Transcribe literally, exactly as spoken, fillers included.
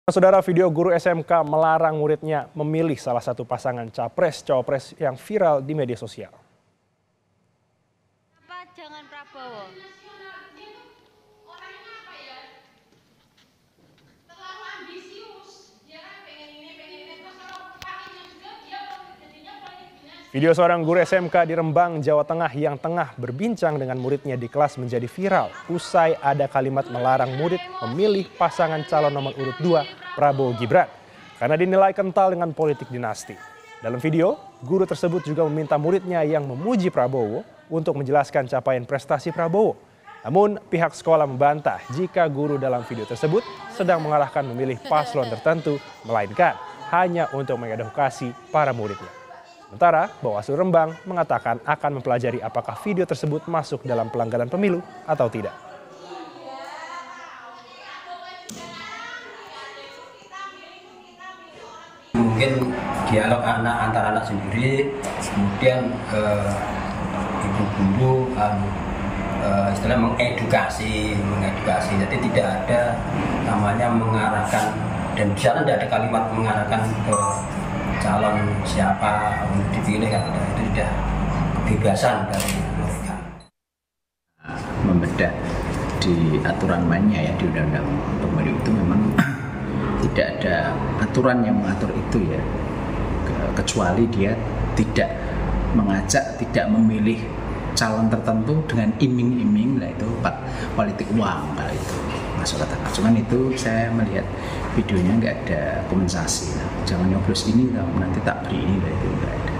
Saudara, video guru S M K melarang muridnya memilih salah satu pasangan capres-cawapres yang viral di media sosial. Apa jangan Prabowo? Video seorang guru S M K di Rembang, Jawa Tengah yang tengah berbincang dengan muridnya di kelas menjadi viral usai ada kalimat melarang murid memilih pasangan calon nomor urut dua Prabowo Gibran karena dinilai kental dengan politik dinasti. Dalam video, guru tersebut juga meminta muridnya yang memuji Prabowo untuk menjelaskan capaian prestasi Prabowo. Namun pihak sekolah membantah jika guru dalam video tersebut sedang mengarahkan memilih paslon tertentu, melainkan hanya untuk mengedukasi para muridnya. Sementara Bawaslu Rembang mengatakan akan mempelajari apakah video tersebut masuk dalam pelanggaran pemilu atau tidak. Mungkin dialog anak antar anak sendiri, kemudian eh, ibu guru um, eh, istilahnya mengedukasi, mengedukasi. Jadi tidak ada namanya mengarahkan, dan di sana tidak ada kalimat mengarahkan ke calon siapa untuk dipilih, kan itu sudah kebebasan dari mereka. Membedah di aturan mainnya ya, di undang-undang pemilu itu memang tidak ada aturan yang mengatur itu ya, kecuali dia tidak mengajak, tidak memilih calon tertentu dengan iming-iming, lah itu politik uang, kalau itu masuk kata. Cuman itu saya melihat videonya nggak ada kompensasi, jangan nyoblos ini nanti tak beri ini, lah itu nggak ada.